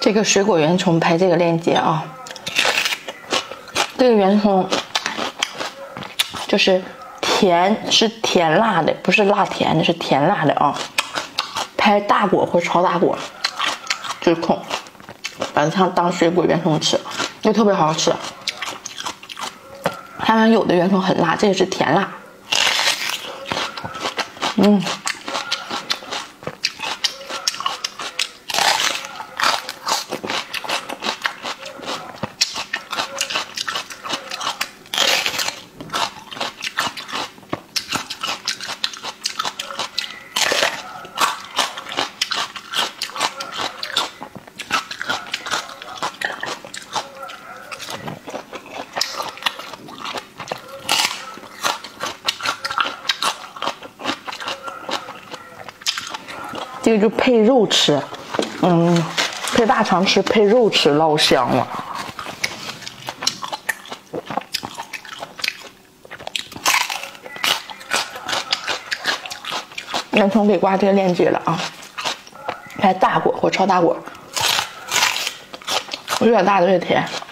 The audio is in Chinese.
这个水果圆葱拍这个链接啊，这个圆葱就是甜，是甜辣的，不是辣甜的，是甜辣的啊。拍大果或超大果，就是空，把它当水果圆葱吃，就特别好吃。他们有的圆葱很辣，这个是甜辣。这个就配肉吃，配大肠吃，配肉吃老香了。圆葱给挂这个链接了啊，拍大果或超大果，越大的越甜。